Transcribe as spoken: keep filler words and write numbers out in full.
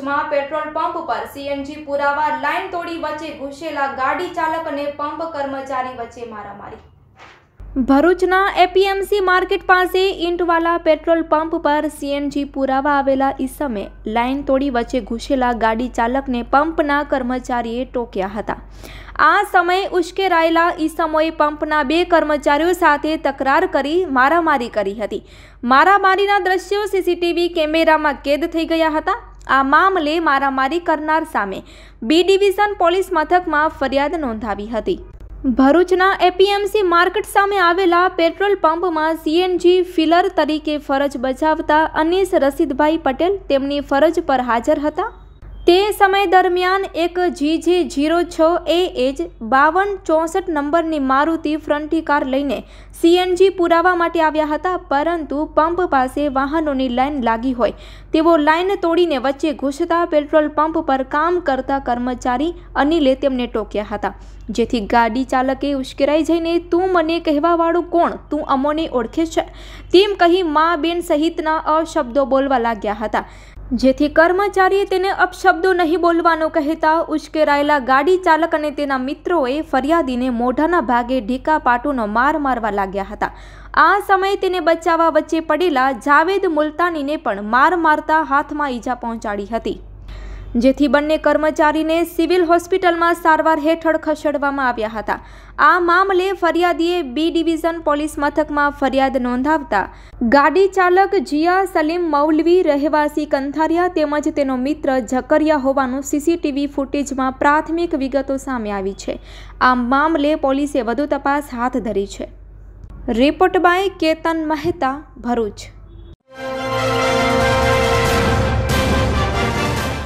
ભરૂચમાં petrol pump પર CNG પુરાવા લાઈન તોડી વચ્ચે ઘૂસેલા ગાડી ચાલક અને પંપ કર્મચારી વચ્ચે મારામારી। ભરૂચના એપીએમસી માર્કેટ પાસે ઈંટવાલા પેટ્રોલ પંપ પર સીએનજી પુરાવા આવેલા ઈસમે લાઈન તોડી વચ્ચે ઘૂસેલા ગાડી ચાલકને પંપના કર્મચારીએ ટોક્યા હતા। આ સમયે ઉશ્કેરાયેલા ઈસમોએ પંપના બે કર્મચારીઓ સાથે તકરાર કરી મારામારી કરી હતી। મારામારીના દ્રશ્યો સીસીટીવી કેમેરામાં કેદ થઈ ગયા હતા। આ મામલે મારામારી કરનાર સામે બી ડિવિઝન પોલીસ મથકમાં ફરિયાદ નોંધાવી હતી। ભરૂચના એપીએમસી માર્કેટ સામે આવેલા પેટ્રોલ પંપમાં સીએનજી ફિલર તરીકે ફરજ બજાવતા અનીસ રશીદભાઈ પટેલ તેમની ફરજ પર હાજર હતા। તે સમય દરમિયાન એક જીજે ઝીરો છ એ એચ બાવન ચોસઠ નંબરની મારુતિ ફ્રન્ટી કાર લઈને સીએનજી પુરાવા માટે આવ્યા હતા, પરંતુ પંપ પાસે વાહનોની લાઈન લાગી હોય તેવો લાઈન તોડીને વચ્ચે ઘૂસતા પેટ્રોલ પંપ પર કામ કરતા કર્મચારી અનિલે તેમને ટોક્યા હતા, જેથી ગાડી ચાલકે ઉશ્કેરાઈ જઈને તું મને કહેવાવાળું કોણ, તું અમોને ઓળખે છે તેમ કહી મા બેન સહિતના અશબ્દો બોલવા લાગ્યા હતા, જેથી કર્મચારીએ તેને અપશબ્દો નહીં બોલવાનું કહેતા ઉશ્કેરાયેલા ગાડી ચાલક અને તેના મિત્રોએ ફરિયાદીને મોઢાના ભાગે ઢીકા પાટુનો માર મારવા લાગ્યા હતા। આ સમયે તેને બચાવવા વચ્ચે પડેલા જાવેદ મુલતાનીને પણ માર મારતા હાથમાં ઈજા પહોંચાડી હતી, જેથી બંને કર્મચારીને સિવિલ હોસ્પિટલમાં સારવાર હેઠળ ખસેડવામાં આવ્યા હતા। આ મામલે ફરિયાદીએ બી ડિવિઝન પોલીસ મથકમાં ફરિયાદ નોંધાવતા ગાડી ચાલક જિયા સલીમ મૌલવી રહેવાસી કંથારિયા તેમજ તેનો મિત્ર ઝકરિયા હોવાનું સીસીટીવી ફૂટેજમાં પ્રાથમિક વિગતો સામે આવી છે। આ મામલે પોલીસે વધુ તપાસ હાથ ધરી છે। Report by Ketan Mehta, Bharuch.